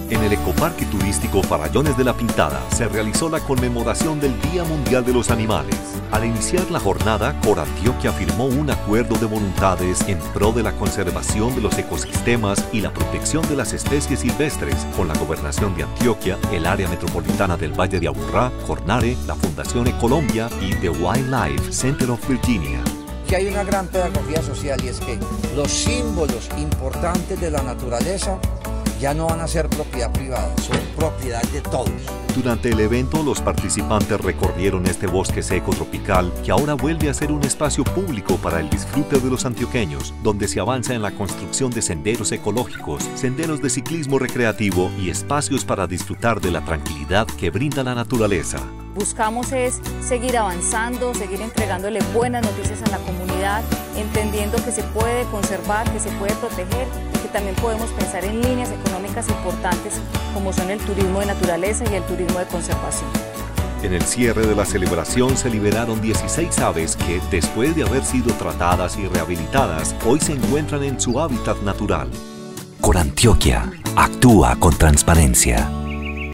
En el Ecoparque Turístico Farallones de la Pintada se realizó la conmemoración del Día Mundial de los Animales. Al iniciar la jornada, Corantioquia firmó un acuerdo de voluntades en pro de la conservación de los ecosistemas y la protección de las especies silvestres con la Gobernación de Antioquia, el Área Metropolitana del Valle de Aburrá, Cornare, la Fundación Ecolombia y The Wildlife Center of Virginia. Que hay una gran pedagogía social y es que los símbolos importantes de la naturaleza ya no van a ser propiedad privada, son propiedad de todos. Durante el evento, los participantes recorrieron este bosque seco tropical que ahora vuelve a ser un espacio público para el disfrute de los antioqueños, donde se avanza en la construcción de senderos ecológicos, senderos de ciclismo recreativo y espacios para disfrutar de la tranquilidad que brinda la naturaleza. Buscamos es seguir avanzando, seguir entregándole buenas noticias a la comunidad, entendiendo que se puede conservar, que se puede proteger y que también podemos pensar en líneas económicas importantes como son el turismo de naturaleza y el turismo de conservación. En el cierre de la celebración se liberaron 16 aves que, después de haber sido tratadas y rehabilitadas, hoy se encuentran en su hábitat natural. Corantioquia actúa con transparencia.